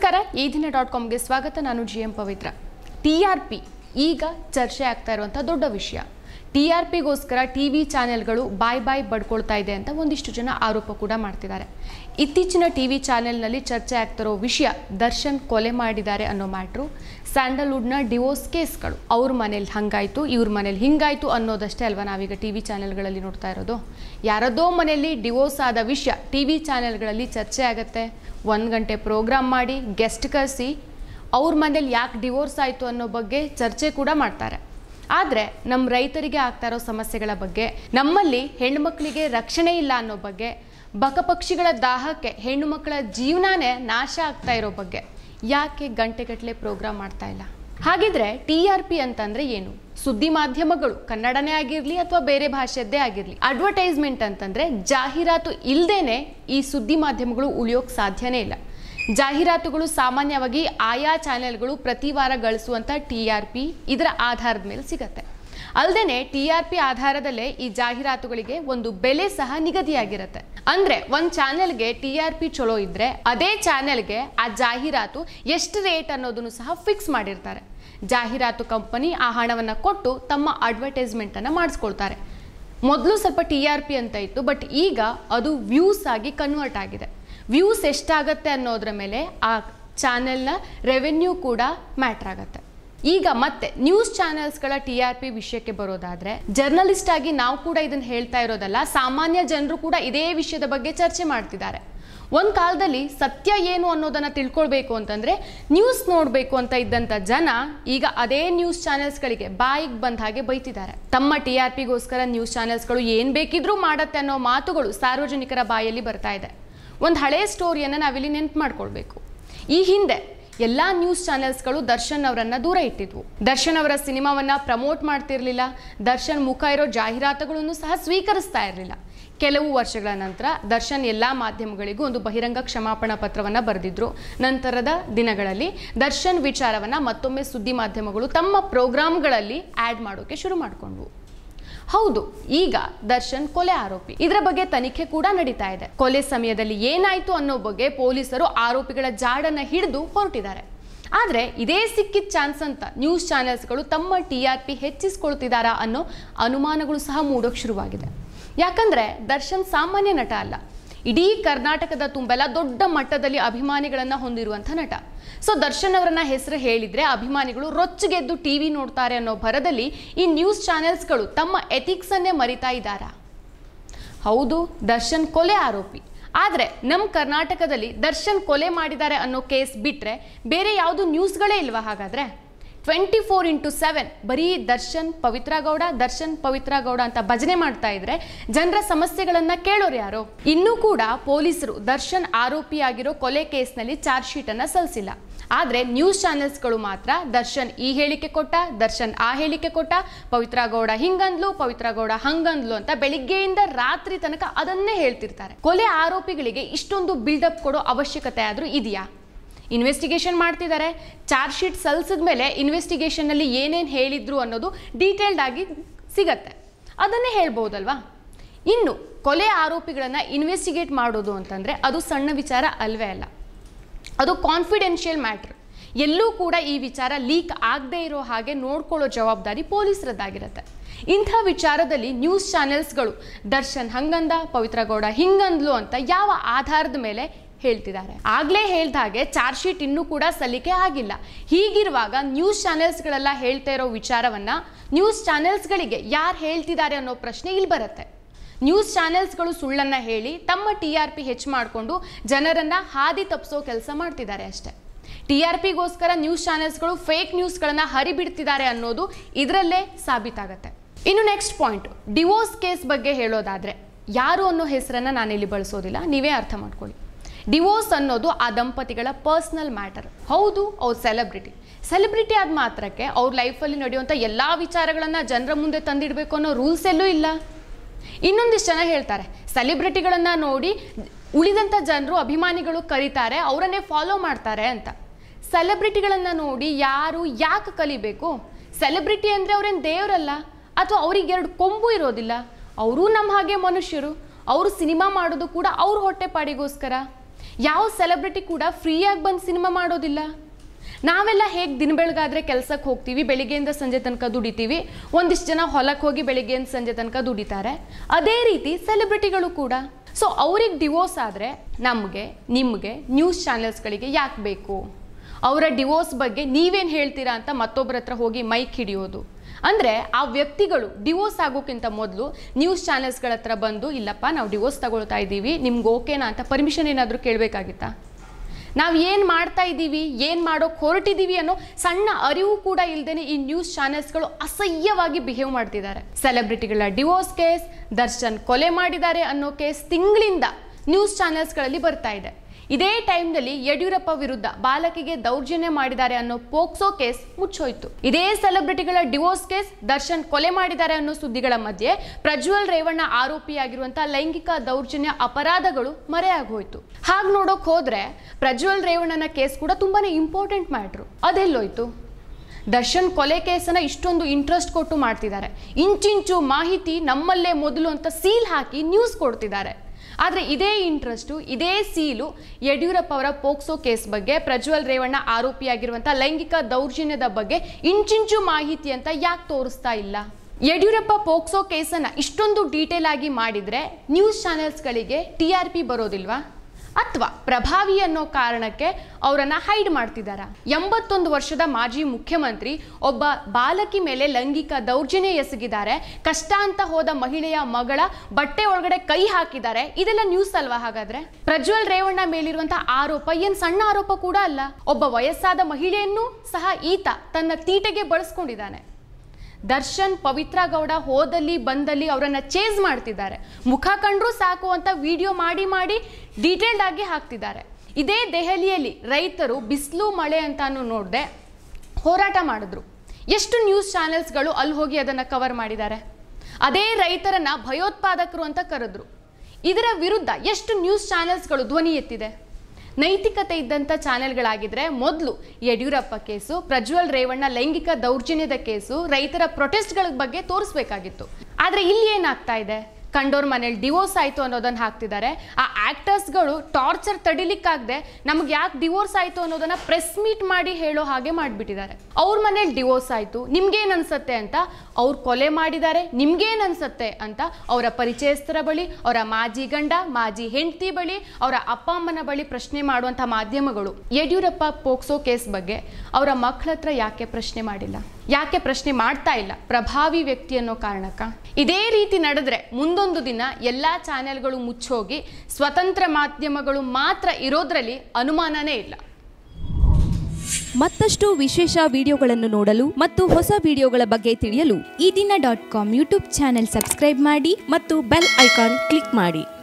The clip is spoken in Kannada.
ನಮಸ್ಕಾರ eedina.comಗೆ ಸ್ವಾಗತ. ನಾನು GM ಪವಿತ್ರ. TRP ಈಗ ಚರ್ಚೆ ಆಗ್ತಾ ಇರುವಂತ ದೊಡ್ಡ ವಿಷಯ. TRPಗೋಸ್ಕರ ಟಿವಿ ಚಾನೆಲ್ಗಳು ಬಾಯ್ ಬಡ್ಕೊಳ್ತಾ ಇದೆ ಅಂತ ಒಂದಿಷ್ಟು ಜನ ಆರೋಪ ಕೂಡ ಮಾಡ್ತಿದ್ದಾರೆ. ಇತ್ತೀಚಿನ ಟಿವಿ ಚಾನೆಲ್ನಲ್ಲಿ ಚರ್ಚೆ ಆಗ್ತಿರೋ ವಿಷಯ ದರ್ಶನ್ ಕೊಲೆ ಮಾಡಿದ್ದಾರೆ ಅನ್ನೋ ಮ್ಯಾಟ್ರು, ಸ್ಯಾಂಡಲ್ವುಡ್ನ ಡಿವೋರ್ಸ್ ಕೇಸ್ಗಳು. ಅವ್ರ ಮನೇಲಿ ಹಂಗಾಯ್ತು, ಇವ್ರ ಮನೇಲಿ ಹಿಂಗಾಯ್ತು ಅನ್ನೋದಷ್ಟೇ ಅಲ್ವಾ ನಾವೀಗ ಟಿವಿ ಚಾನೆಲ್ಗಳಲ್ಲಿ ನೋಡ್ತಾ ಇರೋದು. ಯಾರದೋ ಮನೆಯಲ್ಲಿ ಡಿವೋರ್ಸ್ ಆದ ವಿಷಯ ಟಿವಿ ಚಾನೆಲ್ಗಳಲ್ಲಿ ಚರ್ಚೆ ಆಗುತ್ತೆ. 1 ಗಂಟೆ ಪ್ರೋಗ್ರಾಮ್ ಮಾಡಿ ಗೆಸ್ಟ್ ಕರೆಸಿ ಅವ್ರ ಮನೇಲಿ ಯಾಕೆ ಡಿವೋರ್ಸ್ ಆಯಿತು ಅನ್ನೋ ಬಗ್ಗೆ ಚರ್ಚೆ ಕೂಡ ಮಾಡ್ತಾರೆ. ಆದರೆ ನಮ್ಮ ರೈತರಿಗೆ ಆಗ್ತಾ ಇರೋ ಸಮಸ್ಯೆಗಳ ಬಗ್ಗೆ, ನಮ್ಮಲ್ಲಿ ಹೆಣ್ಣುಮಕ್ಕಳಿಗೆ ರಕ್ಷಣೆ ಇಲ್ಲ ಅನ್ನೋ ಬಗ್ಗೆ, ಬಕಪಕ್ಷಿಗಳ ದಾಹಕ್ಕೆ ಹೆಣ್ಣು ಮಕ್ಕಳ ಜೀವನನೇ ನಾಶ ಆಗ್ತಾ ಇರೋ ಬಗ್ಗೆ ಯಾಕೆ ಗಂಟೆಗಟ್ಟಲೆ ಪ್ರೋಗ್ರಾಮ್ ಮಾಡ್ತಾ ಇಲ್ಲ? ಹಾಗಿದ್ರೆ TRP ಅಂತಂದ್ರೆ ಏನು? ಸುದ್ದಿ ಮಾಧ್ಯಮಗಳು, ಕನ್ನಡನೇ ಆಗಿರಲಿ ಅಥವಾ ಬೇರೆ ಭಾಷೆಯದ್ದೇ ಆಗಿರಲಿ, ಅಡ್ವರ್ಟೈಸ್ಮೆಂಟ್ ಅಂತಂದ್ರೆ ಜಾಹೀರಾತು ಇಲ್ಲದೇನೆ ಈ ಸುದ್ದಿ ಮಾಧ್ಯಮಗಳು ಉಳಿಯೋಕೆ ಸಾಧ್ಯನೇ ಇಲ್ಲ. ಜಾಹೀರಾತುಗಳು ಸಾಮಾನ್ಯವಾಗಿ ಆಯಾ ಚಾನೆಲ್ಗಳು ಪ್ರತಿ ವಾರ ಗಳಿಸುವಂಥ TRP ಇದರ ಆಧಾರದ ಮೇಲೆ ಸಿಗತ್ತೆ. ಅಲ್ಲದೆ TRP ಆಧಾರದಲ್ಲೇ ಈ ಜಾಹೀರಾತುಗಳಿಗೆ ಒಂದು ಬೆಲೆ ಸಹ ನಿಗದಿಯಾಗಿರುತ್ತೆ. ಅಂದ್ರೆ ಒಂದು ಚಾನೆಲ್ಗೆ TRP ಚಲೋ ಇದ್ರೆ ಅದೇ ಚಾನೆಲ್ಗೆ ಆ ಜಾಹೀರಾತು ಎಷ್ಟು ರೇಟ್ ಅನ್ನೋದನ್ನು ಸಹ ಫಿಕ್ಸ್ ಮಾಡಿರ್ತಾರೆ. ಜಾಹೀರಾತು ಕಂಪನಿ ಆ ಹಣವನ್ನು ಕೊಟ್ಟು ತಮ್ಮ ಅಡ್ವರ್ಟೈಸ್ಮೆಂಟ್ ಅನ್ನು ಮಾಡಿಸ್ಕೊಳ್ತಾರೆ. ಮೊದಲು ಸ್ವಲ್ಪ TRP ಅಂತ ಇತ್ತು, ಬಟ್ ಈಗ ಅದು ವ್ಯೂಸ್ ಆಗಿ ಕನ್ವರ್ಟ್ ಆಗಿದೆ. ವ್ಯೂಸ್ ಎಷ್ಟಾಗತ್ತೆ ಅನ್ನೋದ್ರ ಮೇಲೆ ಆ ಚಾನೆಲ್ನ ರೆವೆನ್ಯೂ ಕೂಡ ಮ್ಯಾಟ್ರ್ ಆಗುತ್ತೆ. ಈಗ ಮತ್ತೆ ನ್ಯೂಸ್ ಚಾನೆಲ್ಸ್ಗಳ TRP ವಿಷಯಕ್ಕೆ ಬರೋದಾದ್ರೆ, ಜರ್ನಲಿಸ್ಟ್ ಆಗಿ ನಾವು ಕೂಡ ಇದನ್ನು ಹೇಳ್ತಾ ಇರೋದಲ್ಲ, ಸಾಮಾನ್ಯ ಜನರು ಕೂಡ ಇದೇ ವಿಷಯದ ಬಗ್ಗೆ ಚರ್ಚೆ ಮಾಡ್ತಿದ್ದಾರೆ. ಒಂದು ಕಾಲದಲ್ಲಿ ಸತ್ಯ ಏನು ಅನ್ನೋದನ್ನ ತಿಳ್ಕೊಳ್ಬೇಕು ಅಂತಂದ್ರೆ ನ್ಯೂಸ್ ನೋಡಬೇಕು ಅಂತ ಇದ್ದಂಥ ಜನ ಈಗ ಅದೇ ನ್ಯೂಸ್ ಚಾನೆಲ್ಸ್ಗಳಿಗೆ ಬಾಯಿಗೆ ಬಂದ ಹಾಗೆ ಬೈತಿದ್ದಾರೆ. ತಮ್ಮ TRPಗೋಸ್ಕರ ನ್ಯೂಸ್ ಚಾನೆಲ್ಸ್ಗಳು ಏನು ಬೇಕಿದ್ರೂ ಮಾಡತ್ತೆ ಅನ್ನೋ ಮಾತುಗಳು ಸಾರ್ವಜನಿಕರ ಬಾಯಲ್ಲಿ ಬರ್ತಾ ಇದೆ. ಒಂದು ಹಳೆಯ ಸ್ಟೋರಿಯನ್ನು ನಾವಿಲ್ಲಿ ನೆನ್ಪು ಮಾಡ್ಕೊಳ್ಬೇಕು. ಈ ಹಿಂದೆ ಎಲ್ಲ ನ್ಯೂಸ್ ಚಾನೆಲ್ಸ್ಗಳು ದರ್ಶನ್ ಅವರನ್ನ ದೂರ ಇಟ್ಟಿದ್ವು. ದರ್ಶನ್ ಅವರ ಸಿನಿಮಾವನ್ನ ಪ್ರಮೋಟ್ ಮಾಡ್ತಿರ್ಲಿಲ್ಲ. ದರ್ಶನ್ ಮುಖ ಇರೋ ಜಾಹೀರಾತುಗಳನ್ನು ಸಹ ಸ್ವೀಕರಿಸ್ತಾ ಇರಲಿಲ್ಲ. ಕೆಲವು ವರ್ಷಗಳ ನಂತರ ದರ್ಶನ್ ಎಲ್ಲ ಮಾಧ್ಯಮಗಳಿಗೂ ಒಂದು ಬಹಿರಂಗ ಕ್ಷಮಾಪಣಾ ಪತ್ರವನ್ನು ಬರೆದಿದ್ರು. ನಂತರದ ದಿನಗಳಲ್ಲಿ ದರ್ಶನ್ ವಿಚಾರವನ್ನ ಮತ್ತೊಮ್ಮೆ ಸುದ್ದಿ ಮಾಧ್ಯಮಗಳು ತಮ್ಮ ಪ್ರೋಗ್ರಾಮ್ಗಳಲ್ಲಿ ಆ್ಯಡ್ ಮಾಡೋಕೆ ಶುರು ಮಾಡಿಕೊಂಡ್ವು. ಹೌದು, ಈಗ ದರ್ಶನ್ ಕೊಲೆ ಆರೋಪಿ. ಇದರ ಬಗ್ಗೆ ತನಿಖೆ ಕೂಡ ನಡೀತಾ ಇದೆ. ಕೊಲೆ ಸಮಯದಲ್ಲಿ ಏನಾಯ್ತು ಅನ್ನೋ ಬಗ್ಗೆ ಪೊಲೀಸರು ಆರೋಪಿಗಳ ಜಾಡನ್ನ ಹಿಡಿದು ಹೊರಟಿದ್ದಾರೆ. ಆದ್ರೆ ಇದೇ ಸಿಕ್ಕಿದ ಚಾನ್ಸ್ ಅಂತ ನ್ಯೂಸ್ ಚಾನೆಲ್ಸ್ಗಳು ತಮ್ಮ TRP ಹೆಚ್ಚಿಸ್ಕೊಳ್ತಿದಾರಾ ಅನ್ನೋ ಅನುಮಾನಗಳು ಸಹ ಮೂಡೋಕೆ ಶುರುವಾಗಿದೆ. ಯಾಕಂದ್ರೆ ದರ್ಶನ್ ಸಾಮಾನ್ಯ ನಟ ಅಲ್ಲ, ಇಡೀ ಕರ್ನಾಟಕದ ತುಂಬೆಲ್ಲ ದೊಡ್ಡ ಮಟ್ಟದಲ್ಲಿ ಅಭಿಮಾನಿಗಳನ್ನ ಹೊಂದಿರುವಂಥ ನಟ. ಸೊ ದರ್ಶನ್ ಅವರನ್ನ ಹೆಸರು ಹೇಳಿದ್ರೆ ಅಭಿಮಾನಿಗಳು ರೊಚ್ಚಿಗೆದ್ದು ಟಿವಿ ನೋಡ್ತಾರೆ ಅನ್ನೋ ಭರದಲ್ಲಿ ಈ ನ್ಯೂಸ್ ಚಾನೆಲ್ಸ್ಗಳು ತಮ್ಮ ಎಥಿಕ್ಸ್ ಅನ್ನೇ ಮರಿತಾ ಇದ್ದಾರಾ? ಹೌದು, ದರ್ಶನ್ ಕೊಲೆ ಆರೋಪಿ. ಆದರೆ ನಮ್ಮ ಕರ್ನಾಟಕದಲ್ಲಿ ದರ್ಶನ್ ಕೊಲೆ ಮಾಡಿದ್ದಾರೆ ಅನ್ನೋ ಕೇಸ್ ಬಿಟ್ರೆ ಬೇರೆ ಯಾವುದು ನ್ಯೂಸ್ಗಳೇ ಇಲ್ವಾ? ಹಾಗಾದ್ರೆ 24x7 ಬರೀ ದರ್ಶನ್ ಪವಿತ್ರ ಗೌಡ ಅಂತ ಭಜನೆ ಮಾಡ್ತಾ ಇದ್ರೆ ಜನರ ಸಮಸ್ಯೆಗಳನ್ನ ಕೇಳೋರು ಯಾರು? ಇನ್ನೂ ಕೂಡ ಪೊಲೀಸರು ದರ್ಶನ್ ಆರೋಪಿಯಾಗಿರೋ ಕೊಲೆ ಕೇಸ್ನಲ್ಲಿ ಚಾರ್ಜ್ ಶೀಟ್ ಅನ್ನ ಸಲ್ಲಿಸಿಲ್ಲ. ಆದ್ರೆ ನ್ಯೂಸ್ ಚಾನೆಲ್ಸ್ಗಳು ಮಾತ್ರ ದರ್ಶನ್ ಈ ಹೇಳಿಕೆ ಕೊಟ್ಟ, ದರ್ಶನ್ ಆ ಹೇಳಿಕೆ ಕೊಟ್ಟ, ಪವಿತ್ರ ಗೌಡ ಹಿಂಗಂದ್ಲು, ಪವಿತ್ರ ಗೌಡ ಹಂಗಂದ್ಲು ಅಂತ ಬೆಳಿಗ್ಗೆಯಿಂದ ರಾತ್ರಿ ತನಕ ಅದನ್ನೇ ಹೇಳ್ತಿರ್ತಾರೆ. ಕೊಲೆ ಆರೋಪಿಗಳಿಗೆ ಇಷ್ಟೊಂದು ಬಿಲ್ಡಪ್ ಕೊಡೋ ಅವಶ್ಯಕತೆ ಆದ್ರೂ ಇದೆಯಾ? ಇನ್ವೆಸ್ಟಿಗೇಷನ್ ಮಾಡ್ತಿದ್ದಾರೆ. ಚಾರ್ಜ್ ಶೀಟ್ ಸಲ್ಲಿಸಿದ ಮೇಲೆ ಇನ್ವೆಸ್ಟಿಗೇಷನ್ನಲ್ಲಿ ಏನೇನು ಹೇಳಿದ್ರು ಅನ್ನೋದು ಡೀಟೇಲ್ಡ್ ಆಗಿ ಸಿಗತ್ತೆ, ಅದನ್ನೇ ಹೇಳ್ಬೋದಲ್ವಾ? ಇನ್ನು ಕೊಲೆ ಆರೋಪಿಗಳನ್ನು ಇನ್ವೆಸ್ಟಿಗೇಟ್ ಮಾಡೋದು ಅಂತಂದರೆ ಅದು ಸಣ್ಣ ವಿಚಾರ ಅಲ್ವೇ ಅಲ್ಲ, ಅದು ಕಾನ್ಫಿಡೆನ್ಷಿಯಲ್ ಮ್ಯಾಟ್ರ್. ಎಲ್ಲೂ ಕೂಡ ಈ ವಿಚಾರ ಲೀಕ್ ಆಗದೇ ಇರೋ ಹಾಗೆ ನೋಡ್ಕೊಳ್ಳೋ ಜವಾಬ್ದಾರಿ ಪೊಲೀಸರದ್ದಾಗಿರುತ್ತೆ. ಇಂಥ ವಿಚಾರದಲ್ಲಿ ನ್ಯೂಸ್ ಚಾನೆಲ್ಸ್ಗಳು ದರ್ಶನ್ ಹಂಗಂದ, ಪವಿತ್ರ ಗೌಡ ಹಿಂಗಂದ್ಲು ಅಂತ ಯಾವ ಆಧಾರದ ಮೇಲೆ ಹೇಳ್ತಿದ್ದಾರೆ? ಆಗ್ಲೇ ಹೇಳ್ದ ಹಾಗೆ ಚಾರ್ಜ್ ಶೀಟ್ ಇನ್ನೂ ಕೂಡ ಸಲ್ಲಿಕೆ ಆಗಿಲ್ಲ. ಹೀಗಿರುವಾಗ ನ್ಯೂಸ್ ಚಾನೆಲ್ಸ್ಗಳೆಲ್ಲ ಹೇಳ್ತಾ ಇರೋ ವಿಚಾರವನ್ನ ನ್ಯೂಸ್ ಚಾನೆಲ್ಸ್ಗಳಿಗೆ ಯಾರು ಹೇಳ್ತಿದ್ದಾರೆ ಅನ್ನೋ ಪ್ರಶ್ನೆ ಇಲ್ಲಿ ಬರುತ್ತೆ. ನ್ಯೂಸ್ ಚಾನೆಲ್ಸ್ಗಳು ಸುಳ್ಳನ್ನ ಹೇಳಿ ತಮ್ಮ TRP ಹೆಚ್ಚು ಮಾಡಿಕೊಂಡು ಜನರನ್ನ ಹಾದಿ ತಪ್ಪಿಸೋ ಕೆಲಸ ಮಾಡ್ತಿದ್ದಾರೆ ಅಷ್ಟೇ. TRPಗೋಸ್ಕರ ನ್ಯೂಸ್ ಚಾನೆಲ್ಸ್ಗಳು ಫೇಕ್ ನ್ಯೂಸ್ಗಳನ್ನ ಹರಿಬಿಡ್ತಿದ್ದಾರೆ ಅನ್ನೋದು ಇದರಲ್ಲೇ ಸಾಬೀತಾಗತ್ತೆ. ಇನ್ನು ನೆಕ್ಸ್ಟ್ ಪಾಯಿಂಟ್, ಡಿವೋರ್ಸ್ ಕೇಸ್ ಬಗ್ಗೆ ಹೇಳೋದಾದ್ರೆ ಯಾರು ಅನ್ನೋ ಹೆಸರನ್ನ ನಾನಿಲ್ಲಿ ಬಳಸೋದಿಲ್ಲ, ನೀವೇ ಅರ್ಥ ಮಾಡ್ಕೊಳ್ಳಿ. ಡಿವೋರ್ಸ್ ಅನ್ನೋದು ಆ ದಂಪತಿಗಳ ಪರ್ಸ್ನಲ್ ಮ್ಯಾಟರ್. ಹೌದು, ಅವ್ರು ಸೆಲೆಬ್ರಿಟಿ ಆದ ಮಾತ್ರಕ್ಕೆ ಅವ್ರ ಲೈಫಲ್ಲಿ ನಡೆಯುವಂಥ ಎಲ್ಲ ವಿಚಾರಗಳನ್ನು ಜನರ ಮುಂದೆ ತಂದಿಡಬೇಕು ಅನ್ನೋ ರೂಲ್ಸ್ ಎಲ್ಲೂ ಇಲ್ಲ. ಇನ್ನೊಂದಿಷ್ಟು ಜನ ಹೇಳ್ತಾರೆ ಸೆಲೆಬ್ರಿಟಿಗಳನ್ನು ನೋಡಿ ಉಳಿದಂಥ ಜನರು, ಅಭಿಮಾನಿಗಳು ಕರೀತಾರೆ, ಅವರನ್ನೇ ಫಾಲೋ ಮಾಡ್ತಾರೆ ಅಂತ. ಸೆಲೆಬ್ರಿಟಿಗಳನ್ನು ನೋಡಿ ಯಾರು ಯಾಕೆ ಕಲಿಬೇಕು? ಸೆಲೆಬ್ರಿಟಿ ಅಂದರೆ ಅವ್ರೇನು ದೇವರಲ್ಲ, ಅಥವಾ ಅವ್ರಿಗೆ 2 ಕೊಂಬು ಇರೋದಿಲ್ಲ. ಅವರು ನಮ್ಮ ಹಾಗೆ ಮನುಷ್ಯರು. ಅವರು ಸಿನಿಮಾ ಮಾಡೋದು ಕೂಡ ಅವ್ರ ಹೊಟ್ಟೆಪಾಡಿಗೋಸ್ಕರ. ಯಾವ ಸೆಲೆಬ್ರಿಟಿ ಕೂಡ ಫ್ರೀಯಾಗಿ ಬಂದು ಸಿನಿಮಾ ಮಾಡೋದಿಲ್ಲ. ನಾವೆಲ್ಲ ಹೇಗೆ ದಿನ ಬೆಳಗಾದರೆ ಕೆಲಸಕ್ಕೆ ಹೋಗ್ತೀವಿ, ಬೆಳಿಗ್ಗೆಯಿಂದ ಸಂಜೆ ತನಕ ದುಡಿತೀವಿ, ಒಂದಿಷ್ಟು ಜನ ಹೊಲಕ್ಕೆ ಹೋಗಿ ಬೆಳಿಗ್ಗೆಯಿಂದ ಸಂಜೆ ತನಕ ದುಡಿತಾರೆ. ಅದೇ ರೀತಿ ಸೆಲೆಬ್ರಿಟಿಗಳು ಕೂಡ. ಸೊ ಅವ್ರಿಗೆ ಡಿವೋರ್ಸ್ ಆದರೆ ನಮಗೆ ನಿಮಗೆ ನ್ಯೂಸ್ ಚಾನೆಲ್ಸ್ಗಳಿಗೆ ಯಾಕೆ ಬೇಕು? ಅವರ ಡಿವೋರ್ಸ್ ಬಗ್ಗೆ ನೀವೇನು ಹೇಳ್ತೀರಾ ಅಂತ ಮತ್ತೊಬ್ಬರ ಹತ್ರ ಹೋಗಿ ಮೈಕ್ ಹಿಡಿಯೋದು. ಅಂದರೆ ಆ ವ್ಯಕ್ತಿಗಳು ಡಿವೋರ್ಸ್ ಆಗೋಕ್ಕಿಂತ ಮೊದಲು ನ್ಯೂಸ್ ಚಾನೆಲ್ಸ್ಗಳ ಹತ್ರ ಬಂದು ಇಲ್ಲಪ್ಪ ನಾವು ಡಿವೋರ್ಸ್ ತಗೊಳ್ತಾ ಇದ್ದೀವಿ, ನಿಮ್ಗೆ ಓಕೆನಾ ಅಂತ ಪರ್ಮಿಷನ್ ಏನಾದರೂ ಕೇಳಬೇಕಾಗಿತ್ತಾ? ನಾವು ಏನು ಮಾಡ್ತಾ ಇದ್ದೀವಿ, ಏನು ಮಾಡೋಕ್ಕೆ ಹೊರಟಿದ್ದೀವಿ ಅನ್ನೋ ಸಣ್ಣ ಅರಿವು ಕೂಡ ಇಲ್ಲದೇ ಈ ನ್ಯೂಸ್ ಚಾನೆಲ್ಸ್ಗಳು ಅಸಹ್ಯವಾಗಿ ಬಿಹೇವ್ ಮಾಡ್ತಿದ್ದಾರೆ. ಸೆಲೆಬ್ರಿಟಿಗಳ ಡಿವೋರ್ಸ್ ಕೇಸ್, ದರ್ಶನ್ ಕೊಲೆ ಮಾಡಿದ್ದಾರೆ ಅನ್ನೋ ಕೇಸ್ ತಿಂಗಳಿಂದ ನ್ಯೂಸ್ ಚಾನೆಲ್ಸ್ಗಳಲ್ಲಿ ಬರ್ತಾ ಇದೆ. ಇದೇ ಟೈಮ್ನಲ್ಲಿ ಯಡಿಯೂರಪ್ಪ ವಿರುದ್ಧ ಬಾಲಕಿಗೆ ದೌರ್ಜನ್ಯ ಮಾಡಿದ್ದಾರೆ ಅನ್ನೋ ಪೋಕ್ಸೋ ಕೇಸ್ ಮುಚ್ಚೋಯ್ತು. ಇದೇ ಸೆಲೆಬ್ರಿಟಿಗಳ ಡಿವೋರ್ಸ್ ಕೇಸ್, ದರ್ಶನ್ ಕೊಲೆ ಮಾಡಿದ್ದಾರೆ ಅನ್ನೋ ಸುದ್ದಿಗಳ ಮಧ್ಯೆ ಪ್ರಜ್ವಲ್ ರೇವಣ್ಣ ಆರೋಪಿಯಾಗಿರುವಂತಹ ಲೈಂಗಿಕ ದೌರ್ಜನ್ಯ ಅಪರಾಧಗಳು ಮರೆಯಾಗೋಯ್ತು. ಹಾಗೆ ನೋಡೋಕೆ ಹೋದ್ರೆ ಪ್ರಜ್ವಲ್ ರೇವಣ್ಣನ ಕೇಸ್ ಕೂಡ ತುಂಬಾನೇ ಇಂಪಾರ್ಟೆಂಟ್ ಮ್ಯಾಟ್ರು. ಅದೆಲ್ಲೋಯ್ತು? ದರ್ಶನ್ ಕೊಲೆ ಕೇಸನ್ನ ಇಷ್ಟೊಂದು ಇಂಟ್ರೆಸ್ಟ್ ಕೊಟ್ಟು ಮಾಡ್ತಿದ್ದಾರೆ, ಇಂಚಿಂಚು ಮಾಹಿತಿ ನಮ್ಮಲ್ಲೇ ಮೊದಲು ಅಂತ ಸೀಲ್ ಹಾಕಿ ನ್ಯೂಸ್ ಕೊಡ್ತಿದ್ದಾರೆ. ಆದರೆ ಇದೇ ಇಂಟ್ರೆಸ್ಟು, ಇದೇ ಸೀಲು ಯಡಿಯೂರಪ್ಪ ಅವರ ಪೋಕ್ಸೋ ಕೇಸ್ ಬಗ್ಗೆ, ಪ್ರಜ್ವಲ್ ರೇವಣ್ಣ ಆರೋಪಿಯಾಗಿರುವಂಥ ಲೈಂಗಿಕ ದೌರ್ಜನ್ಯದ ಬಗ್ಗೆ ಇಂಚಿಂಚು ಮಾಹಿತಿ ಅಂತ ಯಾಕೆ ತೋರಿಸ್ತಾ ಇಲ್ಲ? ಯಡಿಯೂರಪ್ಪ ಪೋಕ್ಸೋ ಕೇಸನ್ನು ಇಷ್ಟೊಂದು ಡೀಟೇಲ್ ಆಗಿ ಮಾಡಿದರೆ ನ್ಯೂಸ್ ಚಾನೆಲ್ಸ್ಗಳಿಗೆ TRP ಬರೋದಿಲ್ವಾ? ಅಥವಾ ಪ್ರಭಾವಿ ಅನ್ನೋ ಕಾರಣಕ್ಕೆ ಅವರನ್ನು ಹೈಡ್ ಮಾಡ್ತಿದ್ದಾರಾ? 81 ವರ್ಷದ ಮಾಜಿ ಮುಖ್ಯಮಂತ್ರಿ ಒಬ್ಬ ಬಾಲಕಿ ಮೇಲೆ ಲೈಂಗಿಕ ದೌರ್ಜನ್ಯ ಎಸಗಿದ್ದಾರೆ, ಕಷ್ಟ ಅಂತ ಹೋದ ಮಹಿಳೆಯ ಮಗಳ ಬಟ್ಟೆ ಒಳಗಡೆ ಕೈ ಹಾಕಿದ್ದಾರೆ. ಇದೆಲ್ಲ ನ್ಯೂಸ್ ಅಲ್ವಾ? ಹಾಗಾದ್ರೆ ಪ್ರಜ್ವಲ್ ರೇವಣ್ಣ ಮೇಲಿರುವಂತಹ ಆರೋಪ ಏನು ಸಣ್ಣ ಆರೋಪ ಕೂಡ ಅಲ್ಲ. ಒಬ್ಬ ವಯಸ್ಸಾದ ಮಹಿಳೆಯನ್ನು ಸಹ ಈತ ತನ್ನ ತೀಟೆಗೆ ಬಳಸ್ಕೊಂಡಿದ್ದಾನೆ. ದರ್ಶನ್, ಪವಿತ್ರ ಗೌಡ ಹೋದಲ್ಲಿ ಬಂದಲ್ಲಿ ಅವರನ್ನು ಚೇಸ್ ಮಾಡ್ತಿದ್ದಾರೆ. ಮುಖ ಕಂಡ್ರೂ ಸಾಕು ಅಂತ ವಿಡಿಯೋ ಮಾಡಿ ಮಾಡಿ ಡೀಟೇಲ್ಡ್ ಆಗಿ ಹಾಕ್ತಿದ್ದಾರೆ. ಇದೇ ದೆಹಲಿಯಲ್ಲಿ ರೈತರು ಬಿಸಿಲು ಮಳೆ ಅಂತಾನು ನೋಡದೆ ಹೋರಾಟ ಮಾಡಿದ್ರು. ಎಷ್ಟು ನ್ಯೂಸ್ ಚಾನೆಲ್ಸ್ಗಳು ಅಲ್ಲಿ ಹೋಗಿ ಅದನ್ನು ಕವರ್ ಮಾಡಿದ್ದಾರೆ. ಅದೇ ರೈತರನ್ನ ಭಯೋತ್ಪಾದಕರು ಅಂತ ಕರೆದ್ರು. ಇದರ ವಿರುದ್ಧ ಎಷ್ಟು ನ್ಯೂಸ್ ಚಾನೆಲ್ಸ್ಗಳು ಧ್ವನಿ ಎತ್ತಿದೆ? ನೈತಿಕತೆ ಇದ್ದಂಥ ಚಾನೆಲ್ಗಳಾಗಿದ್ದರೆ ಮೊದಲು ಯಡಿಯೂರಪ್ಪ ಕೇಸು, ಪ್ರಜ್ವಲ್ ರೇವಣ್ಣ ಲೈಂಗಿಕ ದೌರ್ಜನ್ಯದ ಕೇಸು, ರೈತರ ಪ್ರೊಟೆಸ್ಟ್ಗಳ ಬಗ್ಗೆ ತೋರಿಸ್ಬೇಕಾಗಿತ್ತು. ಆದರೆ ಇಲ್ಲಿ ಏನಾಗ್ತಾ ಇದೆ? ಕಂಡೋರ್ ಮನೇಲಿ ಡಿವೋರ್ಸ್ ಆಯಿತು ಅನ್ನೋದನ್ನು ಹಾಕ್ತಿದ್ದಾರೆ. ಆ ಆ್ಯಕ್ಟರ್ಸ್ಗಳು ಟಾರ್ಚರ್ ತಡಿಲಿಕ್ಕಾಗದೆ ನಮ್ಗೆ ಯಾಕೆ ಡಿವೋರ್ಸ್ ಆಯಿತು ಅನ್ನೋದನ್ನು ಪ್ರೆಸ್ ಮೀಟ್ ಮಾಡಿ ಹೇಳೋ ಹಾಗೆ ಮಾಡಿಬಿಟ್ಟಿದ್ದಾರೆ. ಅವ್ರ ಮನೇಲಿ ಡಿವೋರ್ಸ್ ಆಯಿತು, ನಿಮ್ಗೇನು ಅನ್ಸತ್ತೆ ಅಂತ, ಅವ್ರು ಕೊಲೆ ಮಾಡಿದ್ದಾರೆ, ನಿಮ್ಗೇನು ಅನ್ಸತ್ತೆ ಅಂತ ಅವರ ಪರಿಚಯಸ್ಥರ ಬಳಿ, ಅವರ ಮಾಜಿ ಗಂಡ, ಮಾಜಿ ಹೆಂಡತಿ ಬಳಿ, ಅವರ ಅಪ್ಪ ಅಮ್ಮನ ಬಳಿ ಪ್ರಶ್ನೆ ಮಾಡುವಂಥ ಮಾಧ್ಯಮಗಳು ಯಡಿಯೂರಪ್ಪ ಪೋಕ್ಸೋ ಕೇಸ್ ಬಗ್ಗೆ ಅವರ ಮಕ್ಕಳ ಹತ್ರ ಯಾಕೆ ಪ್ರಶ್ನೆ ಮಾಡಿಲ್ಲ? ಯಾಕೆ ಪ್ರಶ್ನೆ ಮಾಡ್ತಾ ಇಲ್ಲ? ಪ್ರಭಾವಿ ವ್ಯಕ್ತಿ ಅನ್ನೋ ಕಾರಣಕ್ಕ. ಇದೇ ರೀತಿ ನಡೆದ್ರೆ ಮುಂದೊಂದು ದಿನ ಎಲ್ಲ ಚಾನೆಲ್ಗಳು ಮುಚ್ಚೋಗಿ ಸ್ವತಂತ್ರ ಮಾಧ್ಯಮಗಳು ಮಾತ್ರ ಇರೋದ್ರಲ್ಲಿ ಅನುಮಾನನೇ ಇಲ್ಲ. ಮತ್ತಷ್ಟು ವಿಶೇಷ ವಿಡಿಯೋಗಳನ್ನು ನೋಡಲು ಮತ್ತು ಹೊಸ ವಿಡಿಯೋಗಳ ಬಗ್ಗೆ ತಿಳಿಯಲು ಈ ದಿನ .com ಯೂಟ್ಯೂಬ್ ಚಾನೆಲ್ ಸಬ್ಸ್ಕ್ರೈಬ್ ಮಾಡಿ ಮತ್ತು ಬೆಲ್ ಐಕಾನ್ ಕ್ಲಿಕ್ ಮಾಡಿ.